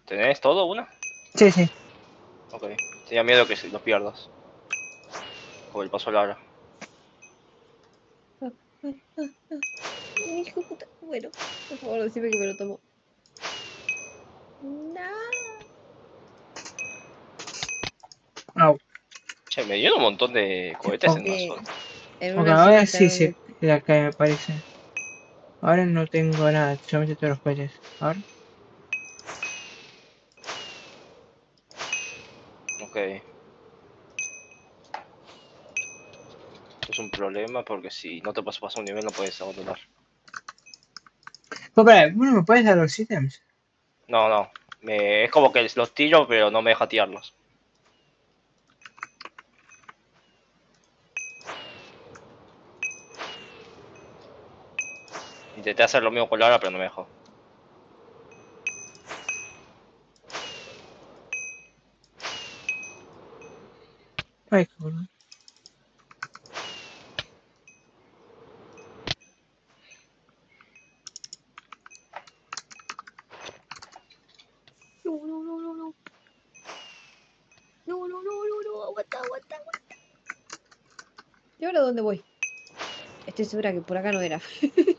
¿Tenés todo una? Sí, sí. Ok. Tenía miedo que lo pierdas. Por el paso largo. Hijo de puta. Bueno, por favor, decime que me lo tomo. No. Au. Che, me dieron un montón de cohetes en una Sí, zona. en Ok, una ahora sola sí tengo se la cae, me parece. Ahora no tengo nada, solamente todos los cohetes. Ahora. Ok. Es un problema porque si no te pasas un nivel no puedes abandonar. Pues para, bueno, ¿me puedes dar los ítems? No, no. Es como que los tiro pero no me deja tirarlos. Intenté hacer lo mismo con Lara pero no me dejó. Ay, cabrón. No, no, no, no, no. No, no, no, no, no. Aguanta, aguanta, aguanta. ¿Y ahora dónde voy? Estoy segura que por acá no era.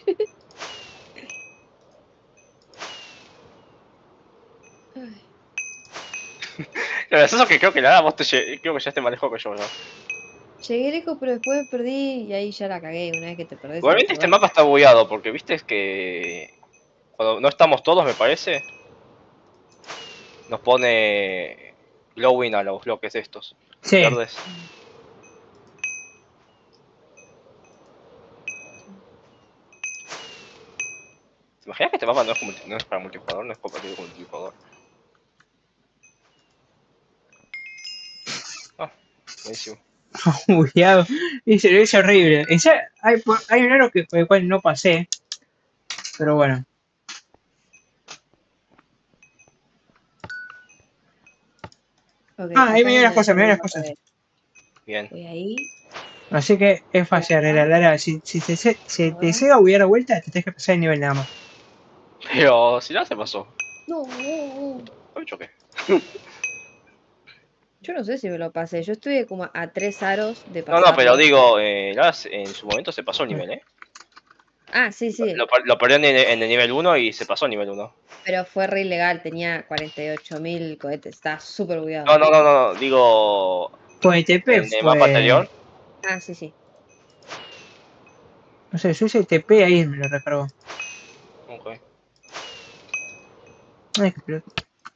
Ay. Lo gracioso es que creo que Lara creo que ya te manejo que yo, ¿no? Llegué lejos, pero después me perdí y ahí ya la cagué. Una vez que te perdés en un Igualmente este lugar. mapa está bugueado porque viste que cuando no estamos todos me parece nos pone glowing a los bloques estos Sí. verdes. ¿Te imaginas que este mapa no es para multijugador? No es compatible con multijugador. Ah, buenísimo. Bugueado. Es horrible. Hay un aro que, por el cual no pasé, pero bueno. Ok, Ah, ahí acá me es dio las donde cosas, me tengo dio el las mapa cosas. de... Bien. Voy ahí, Así que es voy fácil acá, arreglar. Lara, si te ahora. llega a buguear a vuelta, te tienes que pasar el nivel nada más. Pero si ya se pasó. No, No me choqué. yo no sé si me lo pasé. Yo estuve como a 3 aros de No, no, pero pasarlo. digo, en su momento se pasó el nivel, ¿eh? Ah, sí, sí. Lo perdió en el nivel 1 y se pasó al nivel 1. Pero fue re ilegal. Tenía 48.000 cohetes. Estaba súper No, bugueado. no, no, no, digo, Pues TP en el mapa fue. anterior. Ah, sí, sí. No sé, yo hice TP ahí me lo recargó. Ok. Ay, qué pelotudo.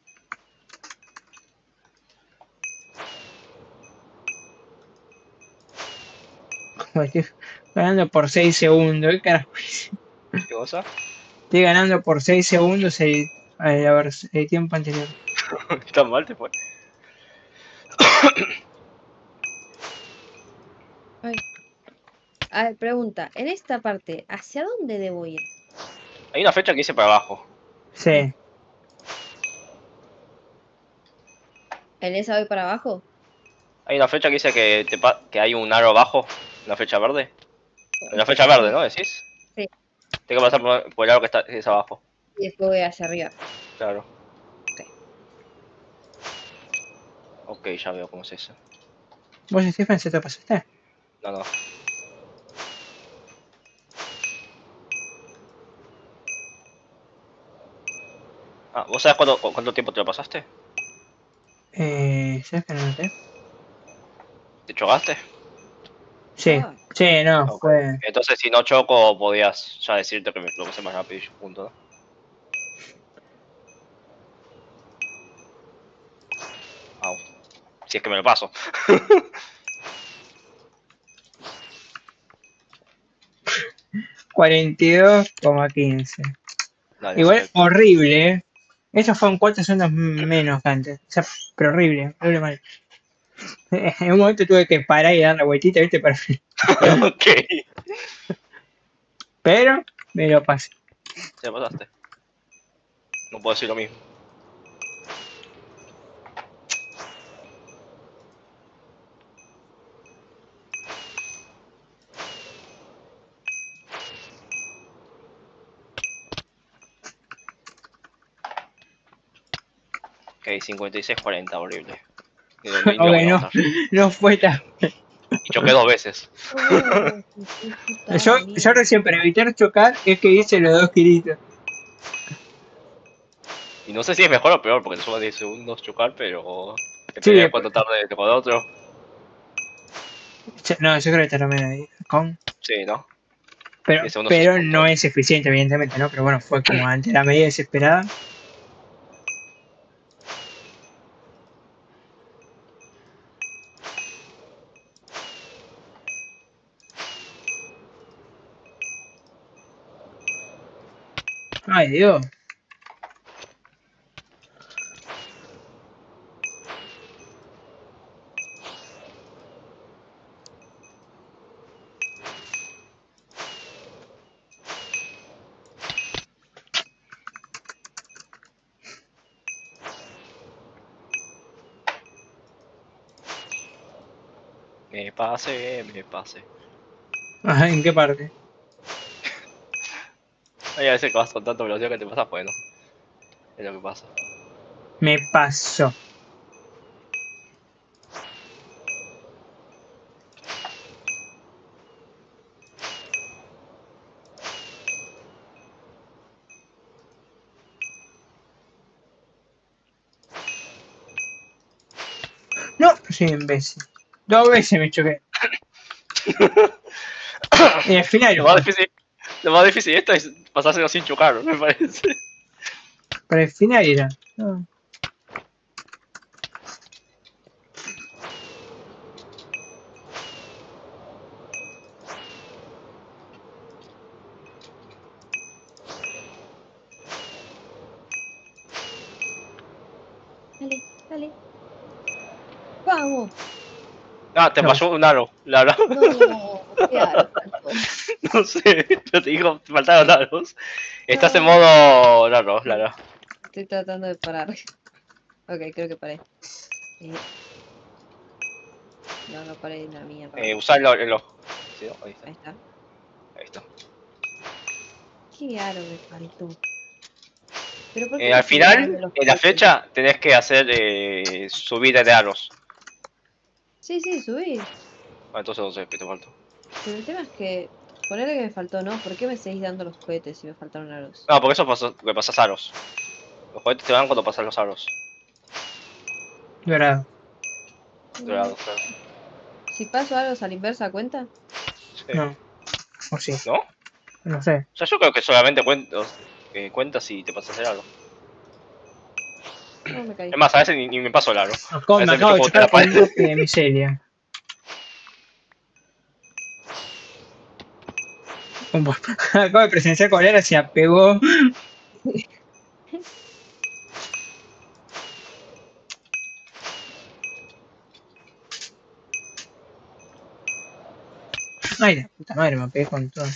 Joder, estoy ganando por 6 segundos. ¿Qué carajo? ¿Qué cosa? Estoy ganando por 6 segundos el tiempo anterior. ¿Tan mal te fue? Ay. A ver, pregunta. En esta parte, ¿hacia dónde debo ir? Hay una fecha que dice para abajo. Sí. ¿En esa voy para abajo? Hay una fecha que dice que hay un aro abajo. Una fecha verde. Una fecha verde, Sí, ¿no? ¿Decís? sí. Tengo que pasar por el aro que es abajo. Y después voy hacia arriba. Claro. Ok. Ok, ya veo cómo es eso. ¿Vos, Stephen, se te pasaste? No, no. Ah, ¿vos sabés cuánto tiempo te lo pasaste? ¿Sabes que no noté? ¿Te chocaste? Sí, Ah, sí, no, Ok. fue. Entonces si no choco podías ya decirte que lo pasé más rápido y yo punto, ¿no? Au. Si es que me lo paso. 42,15. Dale, Igual perfecto. horrible, ¿eh? Estos fueron 4 segundos menos que antes. O sea, pero horrible, horrible mal. En un momento tuve que parar y dar la vueltita, ¿viste? Ok. Pero me lo pasé. Se lo pasaste. No puedo decir lo mismo. Ok, 56-40, horrible. Ni lo Ok, voy a no, usar. no fue tan. Y choqué 2 veces. Oh, qué puta Yo mierda. recién para evitar chocar es que hice los 2 kilitos. Y no sé si es mejor o peor, porque te suma 10 segundos chocar, pero... Sí, Depende de cuánto tarde con otro. no, yo creo que está menos ahí. Sí, ¿no? Pero, 10 segundos es un pero no montón. es eficiente, evidentemente, ¿no? Pero bueno, fue como ante la medida desesperada. Ay, Dios. Me pase, me pase. Ajá, ¿en qué parte? Hay a veces que vas con tanta velocidad que te pasa, bueno. Es lo que pasa. Me pasó. No, soy imbécil. 2 veces me choqué. Y al final Lo más fue. difícil, lo más difícil de esto es pasárselo sin chocar, me parece. Para el final era. No. Dale, dale. ¡Vamos! Ah, te No, pasó un aro, Lara. No, qué aro faltó. No sé, yo te digo, te faltaron aros. Estás en No, modo Laro, sí, Lara. estoy tratando de parar. Ok, creo que paré. Eh, no, no paré una mierda. Usar el ojo. ¿Sí, no? Ahí está, Ahí está. ahí está. ¿Qué aro me faltó? ¿Pero por qué me Al seguís dando final, los en la cohetes? flecha, tenés que hacer subida de aros. Sí, sí, subí. Ah, entonces no sé qué te faltó. Pero el tema es que, ponerle que me faltó, ¿no? ¿Por qué me seguís dando los cohetes si me faltaron aros? No, porque eso pasa, porque pasas aros. Los juguetes te van cuando pasas los aros. dorado. No. Dorados, claro. Si paso aros a la inversa, ¿cuenta? Sí. No, o sí, ¿No? O no sé. sea, yo creo que solamente cuenta si te pasas el aro. No, me caí. Es más, a veces ni me paso el aro. A Me veces me acabo de choco contra chocar la con un pared. bloque de miseria. Como- Acabo de presenciar con él, se apegó. Ay, la puta madre, me pegué con todo.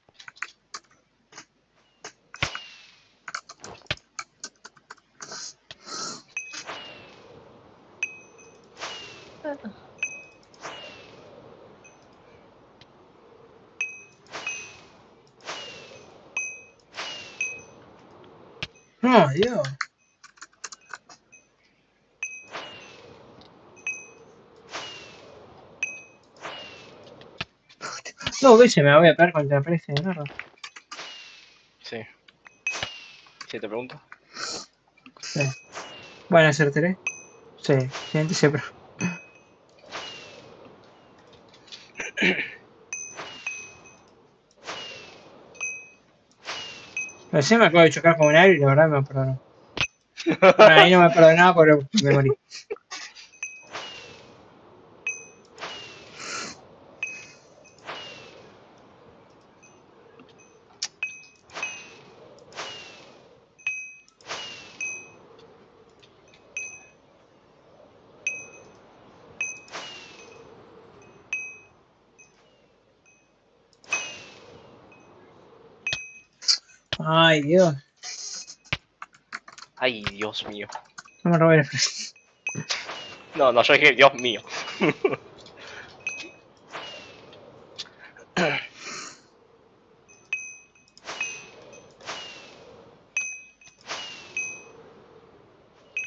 No, Dios. 2 veces me voy a pegar contra la pared de mierda. Sí. ¿Sí te pregunto? Sí. Bueno, acertaré. Sí, siguiente siempre. Recién me acabo de chocar con un aire y la verdad me perdonó. Bueno, ahí no me perdonaba porque me morí. Ay, Dios. Ay, Dios mío. No me robé la frase. No, no, yo dije, Dios mío.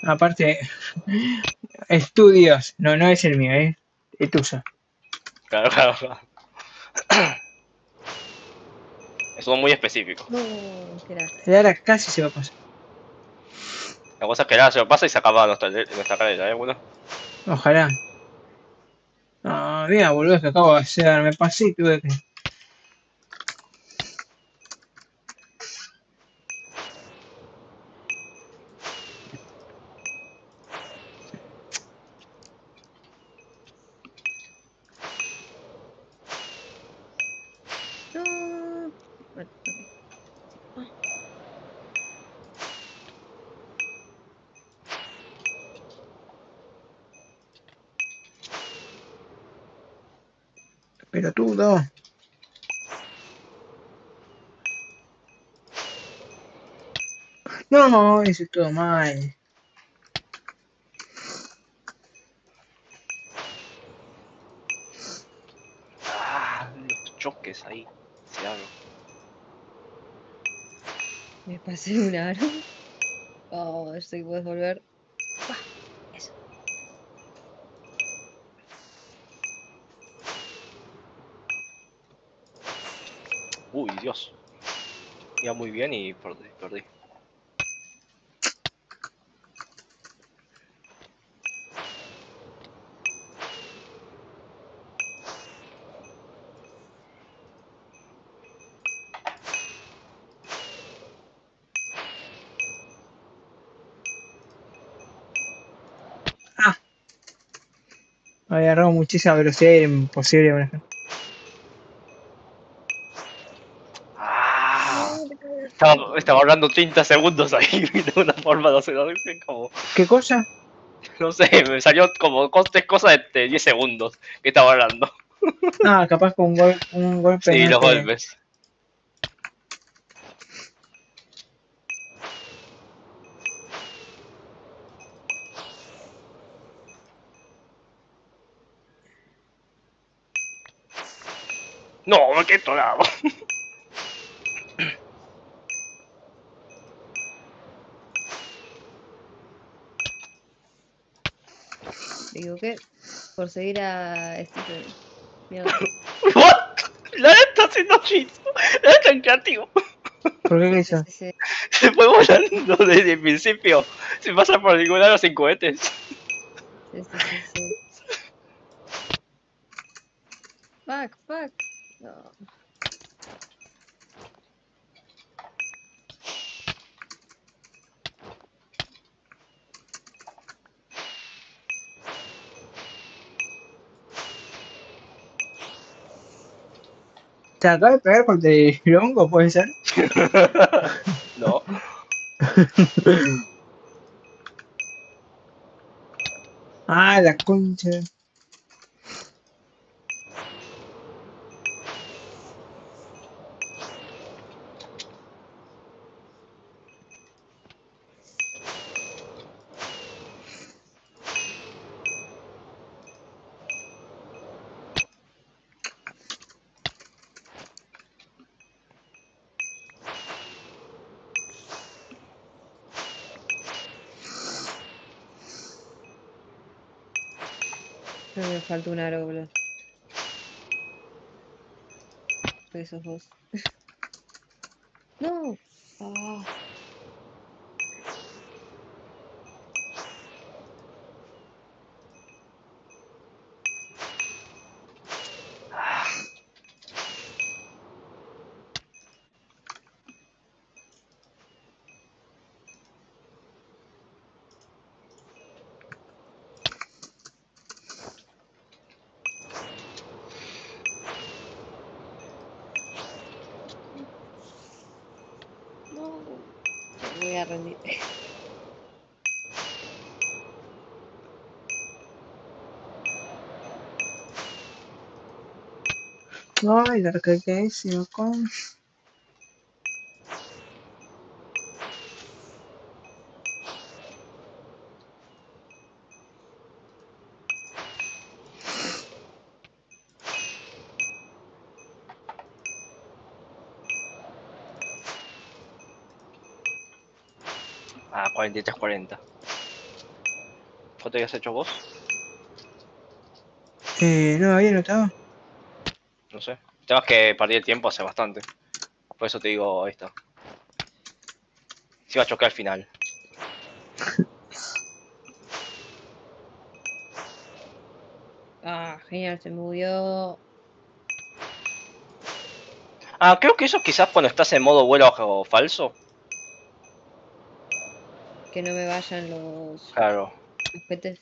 Aparte, estudios. No, no es el mío, es tuyo. Claro, claro, claro. Son muy específicos. No, qué lag. El ara casi se va a pasar. La cosa es que nada, se lo pasa y se acaba nuestra carrera, bueno. Ojalá. No, mira, boludo, que acabo de hacer. Me pasé y tuve que. No. Bueno, ok. Ah, Pelotudo. No, eso es todo mal. Ah, los choques ahí. Se hago. me pasé un aro. Oh, esto que puedes volver. Ah, eso. Uy, Dios. Iba muy bien y perdí. Ah, había agarrado muchísima velocidad y era imposible manejar. Ah, No, te caes. estaba hablando 30 segundos ahí de una forma, no sé, como, ¿Qué cosa? no sé, me salió como tres cosas de 10 segundos que estaba hablando. Ah, capaz con un golpe Sí, no los te. golpes. No, me quedé atorado. Digo que por seguir a Stephen. Mierda. What? La está haciendo cheat. La está en creativo. ¿Por qué Sí, eso? sí, sí. Se fue volando desde el principio. Sin pasar por ningún lado sin cohetes. Sí, sí, sí, sí. Fuck, fuck. No. ¿Te acaba de pegar contra el hongo, puede ser? No. Ah, la concha. Creo que me falta un aro, boludo. Creo que sos vos. No. Ah, no. Ya me voy a rendir. Ay, la recaída con. Ah, 43-40. ¿Cuánto habías hecho vos? No había notado. No sé. Tengo que perdí el tiempo hace bastante. Por eso te digo, ahí está. Se iba a chocar al final. Ah, genial, se me movió. Ah, creo que eso quizás cuando estás en modo vuelo falso. Que no me vayan los Claro. objetos.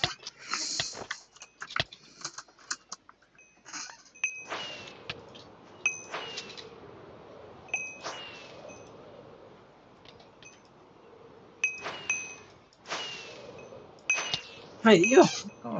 Ay, Dios. No,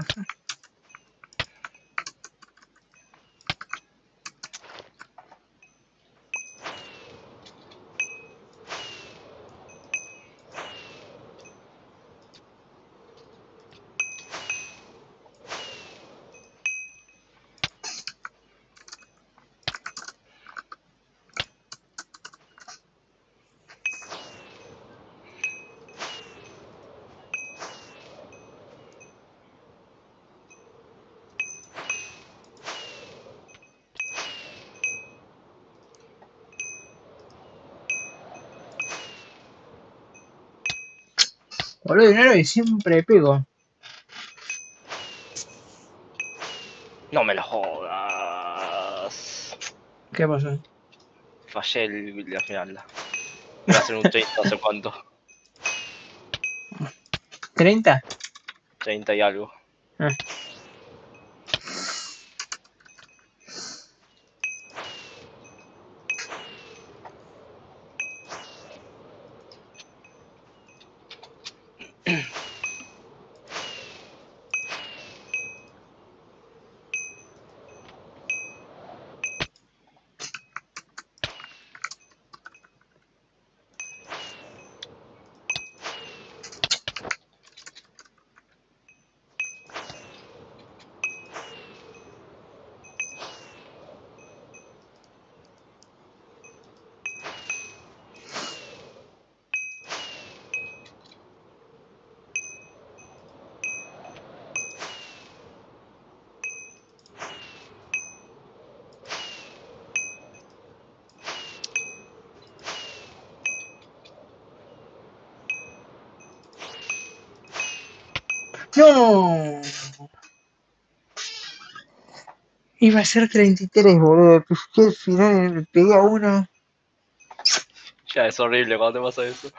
boludo, dinero y siempre pego. No me lo jodas. ¿Qué pasó? Fallé la final. Iba a ser un 30, no sé cuánto. ¿30? 30 y algo. Ah. ¡No! Iba a ser 33, boludo. Pues que al final le pegué a uno. Ya es horrible cuando te pasa eso.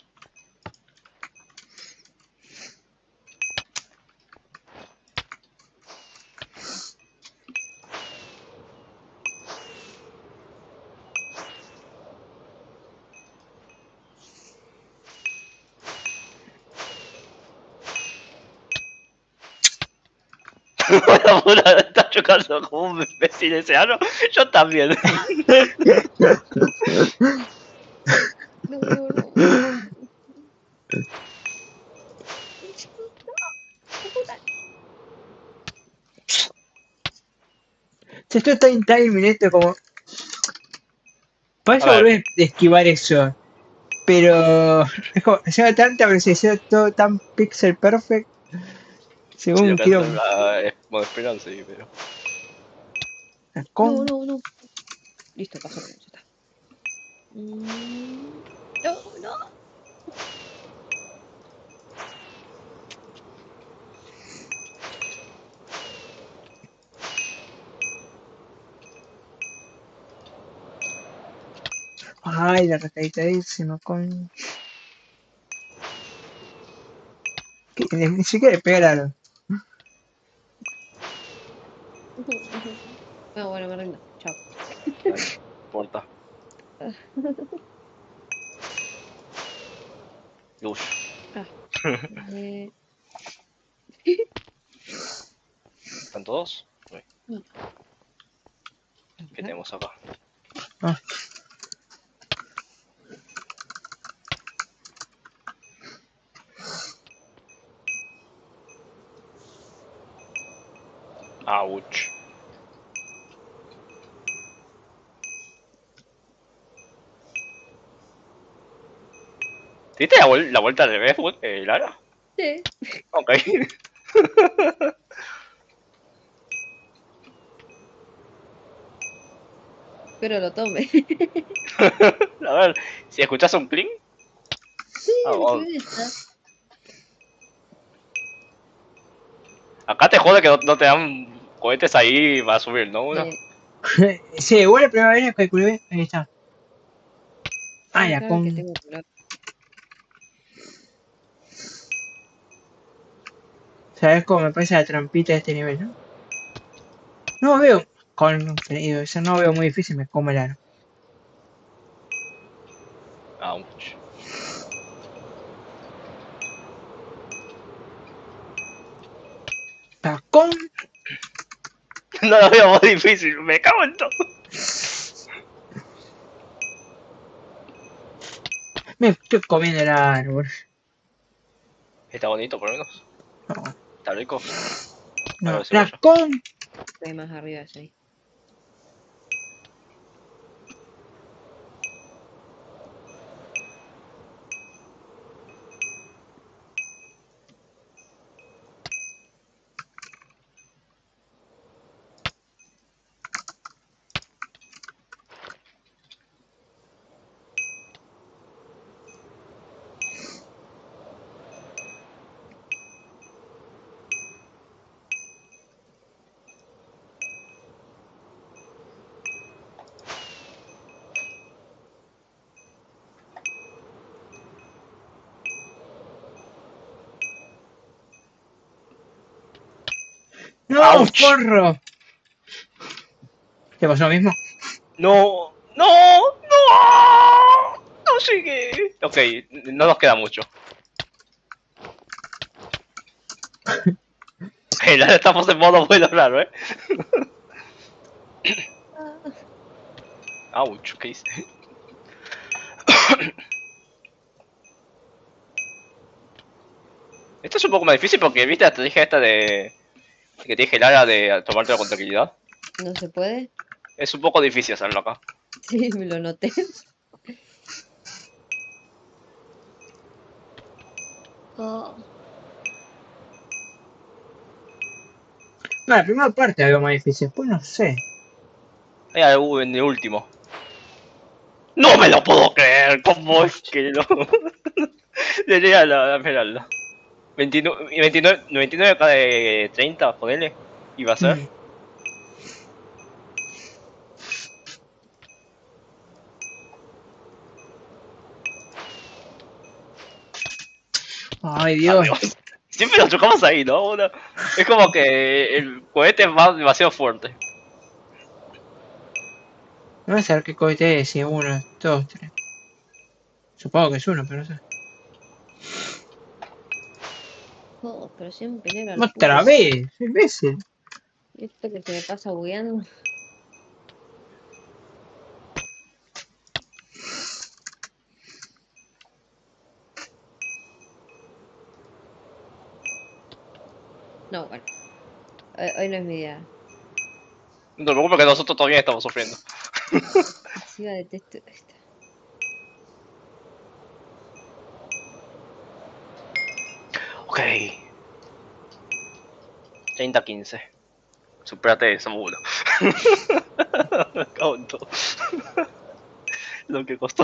La bola está chocando como un imbécil ese ano. Yo también. No, no, no. No, puta. Si esto está en timing, esto como. Podés A ver. volver a esquivar eso. Pero. Es como. Lleva tanta precisión, todo tan pixel perfect. Si Según lo que hacer quiero. es modo esperanza, sí, pero. No, Con. no, no. Listo, pasó. Ya está. Mm, no, no. Ay, la recaditadísima con. Que ni siquiera le pegaron. Ah, bueno, me rindo. Chao. Dale, no importa. Lush. Ah, eh, ¿Están todos? Uy, no, ¿qué tenemos acá? Ah, Ouch. ¿Te diste la vuelta al revés, Lara? Sí, Ok. pero lo tome. A ver, si escuchas un clink. Sí, Ah, lo que oh, vi está. acá te jode que no te dan cohetes ahí para subir, ¿no? Uno. Sí, igual la primera vez que calculé, ahí está. Ah, Ah, la claro que con. tengo que hablar. ¿Sabes cómo me parece la trampita de este nivel, no? No veo. Digo, eso no veo muy difícil, me come el aro. Ouch. Tacón. No lo veo muy difícil, me cago en todo. Me estoy comiendo el árbol. Está bonito por lo menos. No, Está rico. Algo no. de cebolla. Tacón. Hay más arriba, sí. No, Ouch. forro. ¿Te pasó lo mismo? No, no, no. No sigue. Ok, no nos queda mucho. Ya estamos en modo bueno raro, ¿eh? Ah, Ouch, ¿qué hice? Esto es un poco más difícil porque, viste, la estrategia esta de que te dije Lara de tomártelo con tranquilidad. ¿no se puede? Es un poco difícil hacerlo acá. Sí, me lo noté. Oh, No, la primera parte la veo más difícil, después no sé. Hay algo en el último. ¡No me lo puedo creer! ¿Cómo es que no? Debería la Esmeralda. 29 acá de 30, ponele. Iba a ser. Mm. Ay, Dios. Adiós. Siempre nos chocamos ahí, ¿no? Es como que el cohete va demasiado fuerte. No voy a saber qué cohete es, si es uno, dos, tres. Supongo que es uno, pero no sé. oh, pero siempre llega al Otra puto. vez, 6 veces. Esto que se me pasa bugueando. No, bueno. Hoy no es mi día. No te preocupes que nosotros todavía estamos sufriendo. Encima detesto esta. Ok. 30-15. Superate eso, seguro. Me cago en todo. Lo que costó.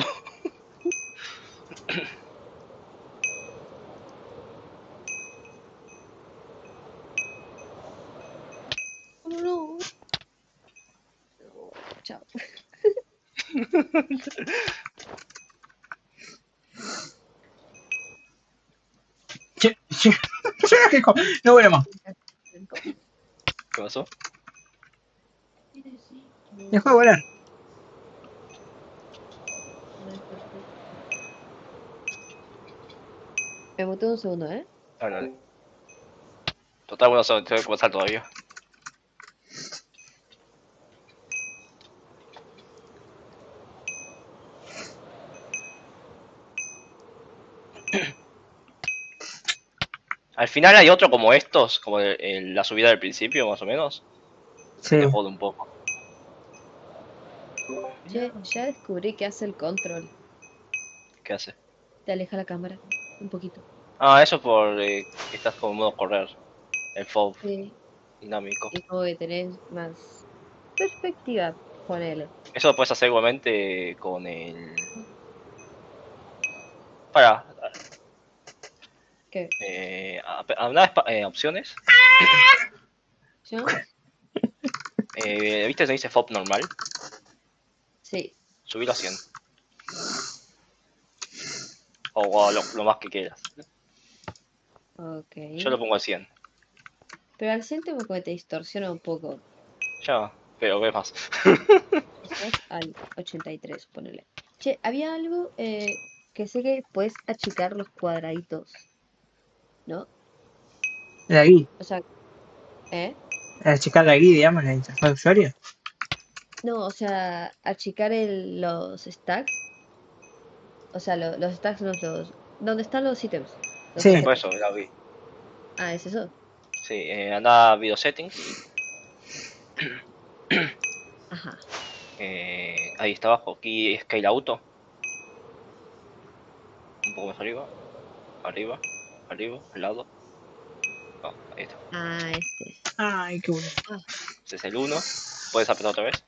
No, no. No, chao. Che, che. No vuelve más. ¿Qué pasó? Dejó de volar. Me muté un segundo, ¿eh? Ah, no. Total, bueno, tengo que pasar todavía. Al final hay otro como estos, como la subida del principio, más o menos, que te Sí. jode un poco. Che, ya descubrí que hace el control. ¿Qué hace? Te aleja la cámara un poquito. Ah, eso por estás como en modo correr. El FOV Sí. dinámico. Y como que tenés más perspectiva, ponele. Eso lo puedes hacer igualmente con el. Para. ¿Qué? Opciones. ¿Yo? ¿Viste? Se dice FOV normal. Sí. Subirlo a 100. O a lo más que quieras. Ok. Yo lo pongo al 100. Pero al centro como que te distorsiona un poco. Ya, pero ves más. Estás al 83, ponele. Che, había algo que sé que puedes achicar los cuadraditos, ¿no? La guía. O sea, ¿eh? Checar la guía, digamos, la interfaz de usuario. No, o sea, achicar los stacks. O sea, los stacks, los... ¿Dónde están los ítems? Los Sí, Sí. por objetos. eso la vi. Ah, ¿es eso? Sí, anda a video settings. Ajá. Ahí está abajo. Aquí Scale Auto. Un poco más arriba. Arriba. Arriba. Al lado. No, ahí está. Ah, este. Ay, qué bueno. Ah, Ese es el 1. Puedes apretar otra vez.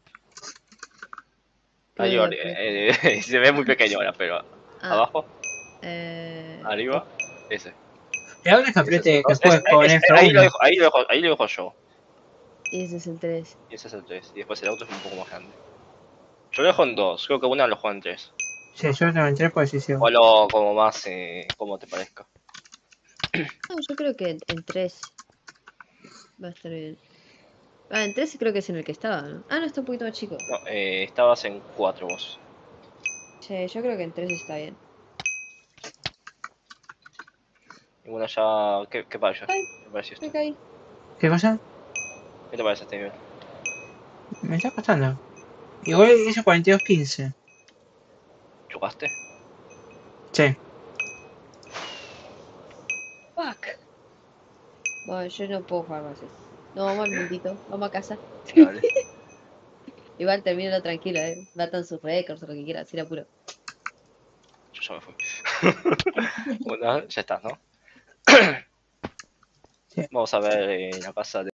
¿qué Ahí, voy a apretar? se ve muy pequeño ahora, pero Ah, abajo, este. arriba, ese. Y ahora que Ese es el apriete que 2. juegues con Ahí lo F1. dejo, ahí lo dejo, ahí lo dejo yo. Y ese es el 3. Y ese es el 3. Y después el auto es un poco más grande. Yo lo dejo en 2. Creo que una lo juego en 3. Sí, yo tengo en 3 posición. O lo como más, como te parezca. No, yo creo que en 3 va a estar bien. Ah, en 3 creo que es en el que estaba, ¿no? Ah, no, está un poquito más chico. No, estabas en 4 vos. Che, yo creo que en 3 está bien. Y bueno, ya. ¿Qué pareció? Ay, ¿Qué pareció me esto? caí. ¿Qué cosa? ¿Qué te parece este nivel? Me está costando. Igual hizo 42-15. ¿Chocaste? Sí. Fuck. Bueno, yo no puedo jugar más esto. No, vamos al mundito. Vamos a casa. Sí, dale. Igual termínalo tranquilo, Batan sus récords o lo que quieran, sin apuro. Yo ya me fui. Bueno, ya está, ¿no? Sí. Vamos a ver la casa de